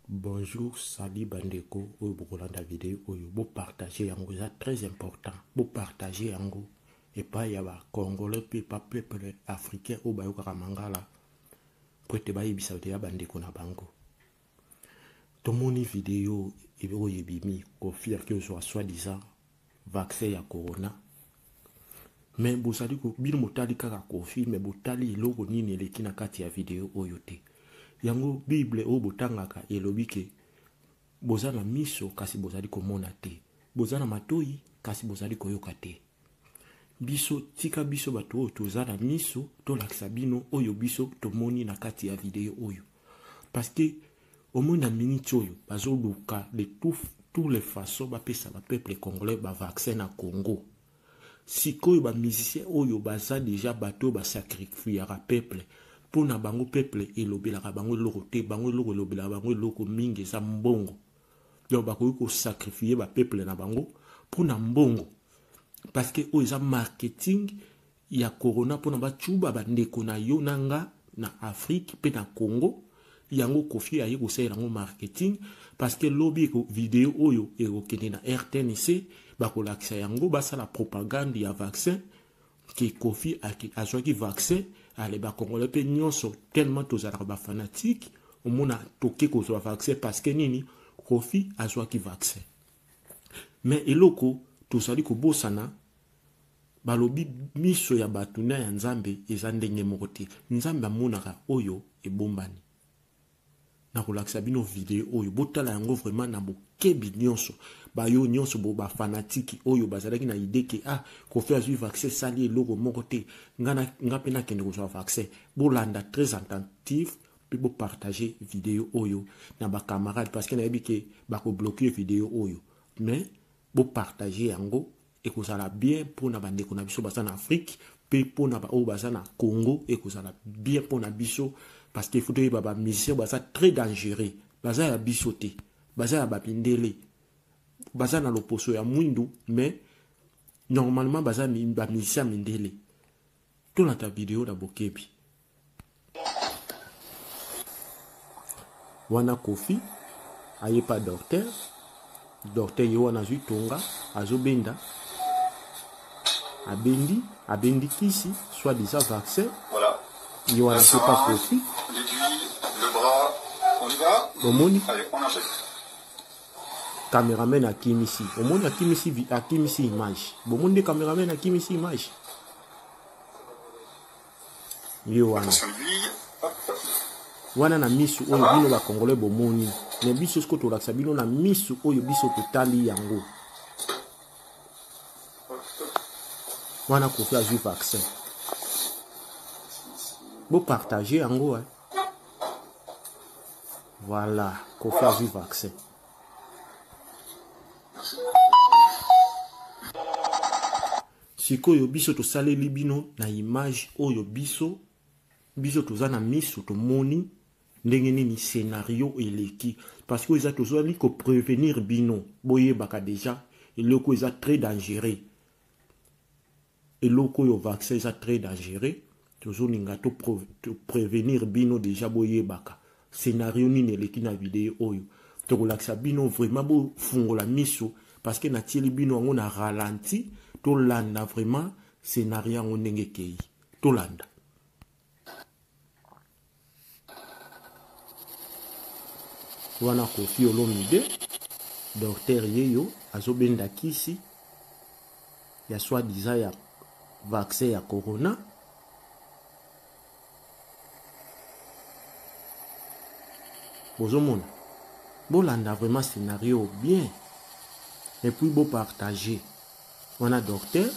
Bonjour, salut Bandeko, oyo bokolanda vidéo oyo, bo partager yango, c'est très important, bo partager yango, et pas yaba Congolais, puis pas peuple africain, ou bayo karamangala, pour te bayi bisa ya Bandeko na bango. Tomoni vidéo, ebe oyo bimi, confirme que soit soi-disant, vaccin ya corona. Mais bosali ko bino motali kaka kofi, mais botali iloko nini eleki na kati ya vidéo oyo te. Yango Bible o botangaka elobi ke bozana miso kasi bozali komona te. Bozana matoi kasi bozali koyoka te. Biso tika biso bato oyo tozana miso to lakisa bino oyo biso tomoni na kati ya video oyo. Parce que au moins na minute oyo bazo luka de tous les façons ba pesa ba peuple congolais ba vaccin na Congo. Sikoyo ba musicien oyo baza déjà bato ba sacrifier à peuple. Pour na bango peuple elobelaka bango eloko te, bango eloko elobelaka bango eloko mingi eza mbongo. Donc bakoki ko sacrifier ba peuple na bango pour na mbongo. Parce que oyo eza marketing ya corona pour na ba chuba bandeko na yo nanga na Afrique pe na Congo. Yango kofi aye ko sala ngo marketing parce que lobby ko vidéo oyo ekokende na RTNC bakolakisa yango basala propagande ya vaccin qui kofi azwaki vaccin ale ba Congolais pe nyonso tellement tozalaka ba fanatique au mona toke ko zo vaccin parce que nini kofi azwaki vaccin. Mais eloko tozali ko bosana balobi miso ya batuna ya Nzambe eza ndenge moko te. Nzambe amonaka oyo ebombani. Na kolakisa bino video oyo botala yango vraiment na bokebi nyonso bayo nyonso bo ba fanatique oyo bazalaki na idée que kofi azwi vaccin sali eloko moko te nga pe na kende ko vaccin bolanda très attentif puis bo partager vidéo oyo na ba camarades parce que na yebi que ba ko bloquer vidéo oyo mais bo partager yango et ko sala bien pour na bandeko na biso basa na Afrique pe pour na ba o basa na Congo et ko sala bien pour na biso parce que faut que baba musicien basa très dangereux basa ya bisoté basa ya bapindele basa na loposo ya mwindu mais normalement basa ba musicien mindele tout dans ta vidéo da bokebi wana kofi aye pas docteur yo wana zui tonga azobenda abendi kisi soit disant vaccin voilà. Yo wana c'est pas kofi le bras, on y va. Omoni Allez, on enchaîne. Caméraman à Kimisi. Omoni à Kimisi image. Bomondi caméraman à Kimisi image. Yo wana. Attention lui. Hop. Wana na misu oyo bino ba Congolais bomoni. Ne biso sko to laksa bino na misu oyo biso totali yango. Wana kofi a joué vaccin. Bo partager yango hein. Voilà, kofi a joué vaccin. Sikoyo biso to saleli bino na image oyo biso toza na miso to moni ndenge nini scénario eleki parce que eza tozali ko prévenir bino boye baka déjà eloko eza très dangereux eloko yo vaccin eza très dangereux tozolinga to prévenir bino déjà boye baka scénario nini eleki na vidéo oyo tokolakisa bino vraiment bo fungola miso parce que na tieli bino yango na ralenti to landa vraiment scénario yango ndenge kei to landa wana Kofi Olomide docteur yeyo azobenda kisi ya soi-disant ya vaccin ya corona bozomona bolanda vraiment scénario bien et puis bo partager wana docteur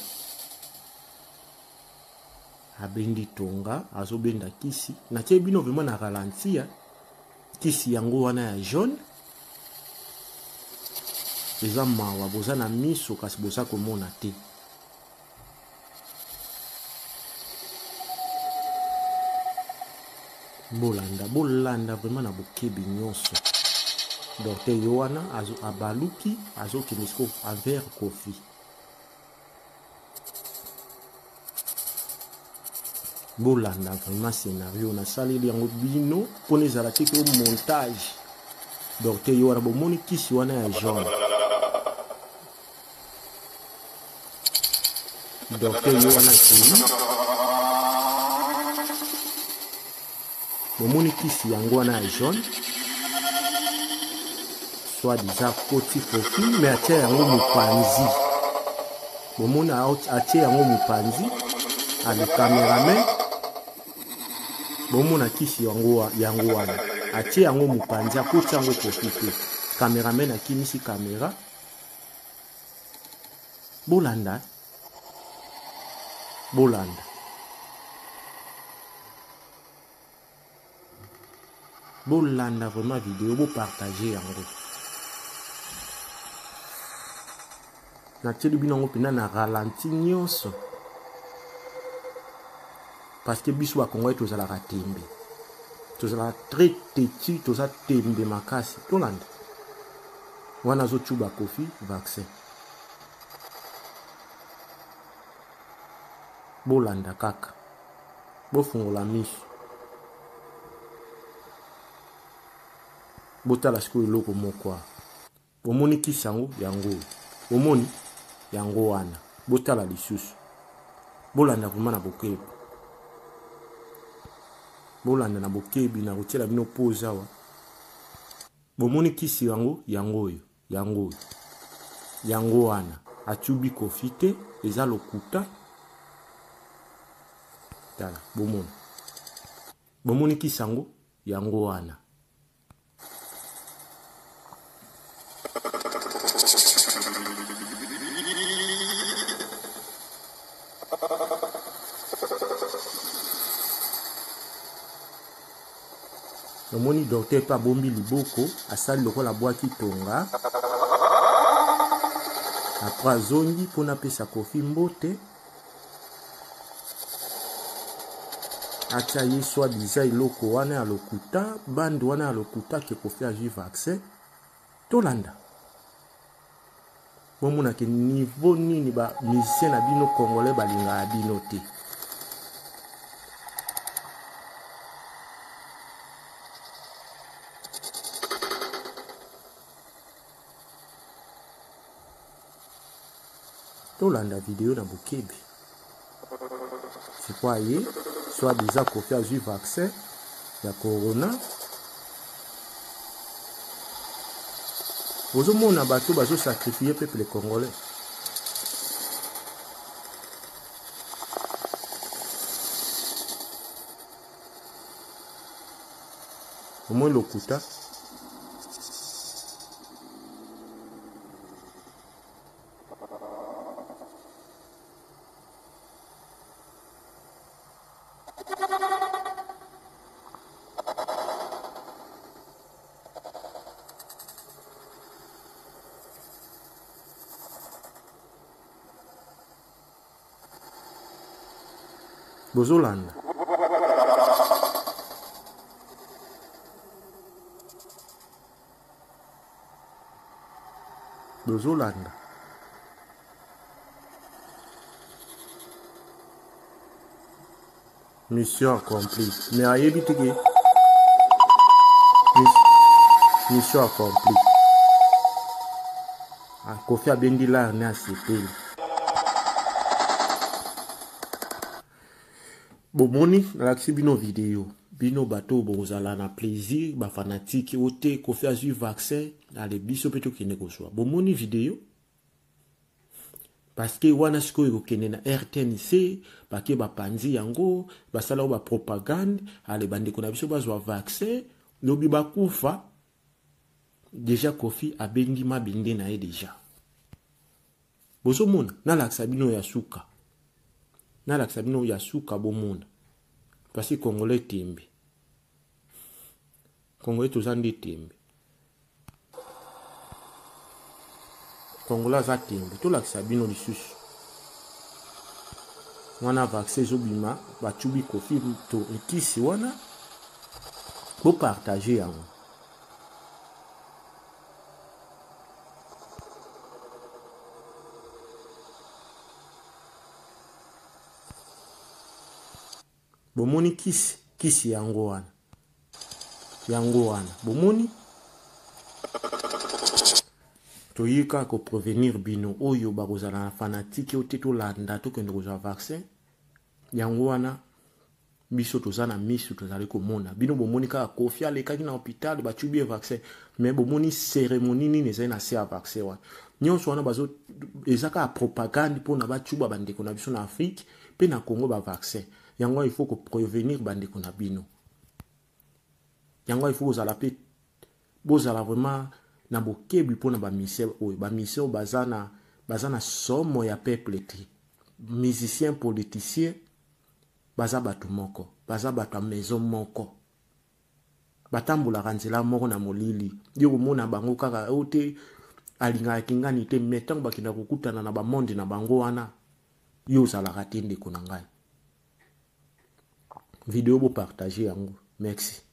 abendi tonga azobenda kisi na tie bino vraiment na ralentir kisi yango wana ya jaune eza mawa boza na miso kasi boza komona te bolanda vraiment na bokebi nyonso docteur yo wana abaluki azokende siko envers kofi bolanda vraiment scénario na saleli yango bino pone ezala te ke montage docteur yo wana bomoni kisi wana ya jaune docteur yo wana kili bomoni kisi yango wana ya jaune soit disant koti kofi mais atia yango mopanzi bomoni atia yango mopanzi ale cameraman bomona kisi yango wana atie yango mopanzi akoti yango kofi te cameraman akimisi kamera bolanda vraiment vidéo bo partager yango na tieli bino yango pena na ralenti nyonso parce que biso bakongoi tozalaka tembe tozalaka très têtu toza tembe makasi tolanda wana azotuba kofi vaccin bolanda kaka bofungola miso botala sikoyo eloko moko bomoni kisi yango bomoni yango wana botala lisusu bolanda vraimen na bokebi bolanda na bokebi na kotiela bino pose awa bomoni kisi yango wana atubi kofi te eza lokuta tala bomoni kisi yango wana omoni docteur pa bombi liboko asali lokola bwaki tonga après azongi mpona pesa kofi mbote atia ye soit disant eloko wana ya lokuta bande wana ya lokuta ke kofi azwi vaccin tolanda bomonake niveau nini ba musicien na bino congolais balingaka bino te tolanda vidéo na bokebi c'est quoi ye soit déjà kofi azwi vaccin ya corona bozomona bato bazosakrifie peuple congolais omoi lokuta bozolanda mission accomplie mais ayebi te ke mission accomplie Kofi abendi la ne asepeli bomoni nalakisi bino video bino bato bozala na plaisir ba fanatique ote Kofi azwi vaccin ale biso peto kene koswa bomoni video parce que wana sikoyo kokende na RTNC bake bapanzi yango basala ba propagande ale bandeko na biso bazwa vaccin lobi bakufa déjà Kofi abendi mabinde na ye déjà bozomona nalakisa bino ya suka bomona parce que Congolais tembe Congolais tozandi tembe Congolais za tembe tolakisa bino lisusu wana vaccin zobima bachubi Kofi to nkisi wana bo partager yango bomoni kisi yango wana bomoni toyika ko provenir bino oyo bakozala na fanatique ote tolanda tokende kozwa vaccin yango wana biso tozana miso tozali komona bino bomoni kaka kofi alekaki na hôpital bachubi vaccin mais bomoni cérémonie nini ezali na se ya vaccin wana nyonso wana bazo ezaka propagande mpona bachuba bandeko na biso na Afrique pe na Congo ba vaccin yango il faut ko prévenir bandeko na bino yango il faut kozala pe bozala vraiment na bokebi mpona bamise oyo bamise oyo bazana somo ya peuple te musicien politicien baza batu moko baza batu maison moko batambulaka nzela moko na molili yo komona bango kaka ote alinga kingani te metango bakina kokutana na bamonde na bango wana yo ozalaka te ndeko na ngai video bo partager yango merci.